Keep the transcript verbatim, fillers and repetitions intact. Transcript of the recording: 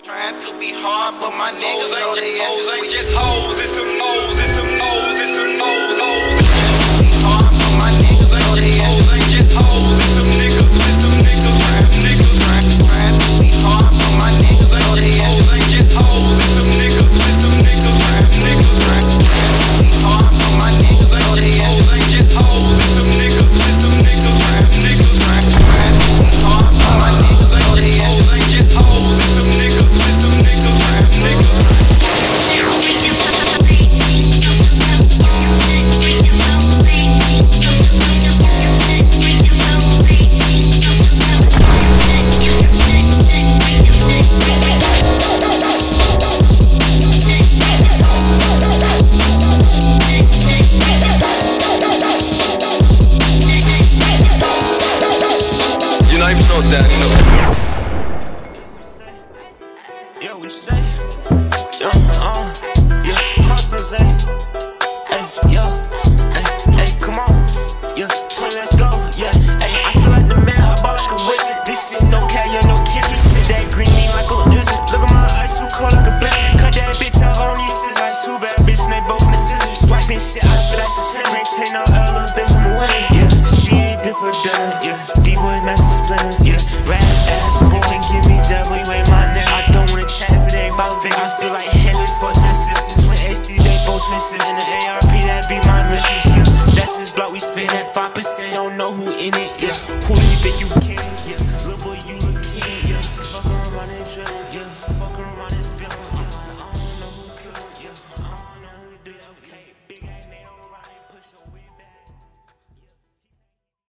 Trying to be hard, but my niggas know they ass is ain't just hoes, it's some moles, it's some moles, it's some moles, hoes. Be hard, but my niggas know they ass is ain't just hoes, it's some niggas, it's some niggas, it's some niggas. Trying to be hard, but my niggas know they ass is ain't just hoes, it's some niggas, it's some niggas, it's some niggas. Be hard, but my niggas know they ass is ain't just hoes, it's some niggas, it's some niggas, it's some niggas. Trying to be hard, but my niggas know they ass is ain't just hoes, it's some niggas, it's some niggas, it's some niggas. That, you know. Yeah, what you say? Yeah, uh, yeah, talk sensei. Hey, yo, hey, hey, come on. Yeah, twin, let's go. Yeah, hey, I feel like the man, I ball like a wizard. This shit no cat, yeah, no kitchen. Sit that green mean like a